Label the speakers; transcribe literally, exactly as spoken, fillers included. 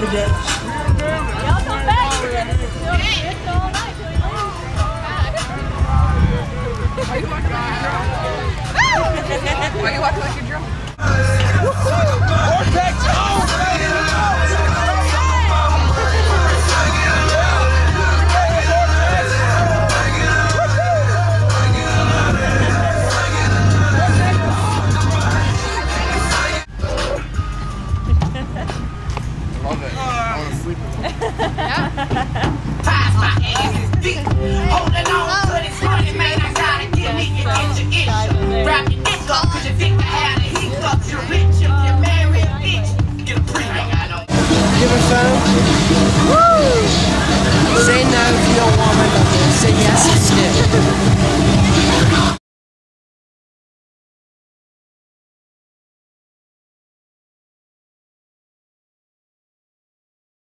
Speaker 1: today.
Speaker 2: Y'all come back again. It's still it's all night till we leave.
Speaker 3: Why you walking like you're drunk? Why you walking like you're drunk?
Speaker 4: Vortex!
Speaker 3: Love it. I want to sleep with you.
Speaker 5: Ties my ass is deep. Holding on to this money, man. I gotta get me and get your issue. Wrap your dick up, cause you think I had a hiccup. You're rich if you're married, bitch. Get a premium.
Speaker 6: Give a phone. Woo! Say no if you don't want my number. Say yes instead.